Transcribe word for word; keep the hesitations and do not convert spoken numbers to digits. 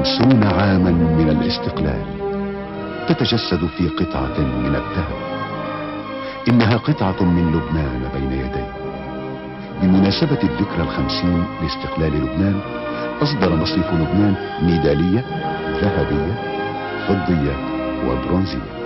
خمسون عاما من الاستقلال تتجسد في قطعة من الذهب. إنها قطعة من لبنان بين يدي. بمناسبة الذكرى الخمسين لاستقلال لبنان أصدر مصرف لبنان ميدالية ذهبية فضية وبرونزية.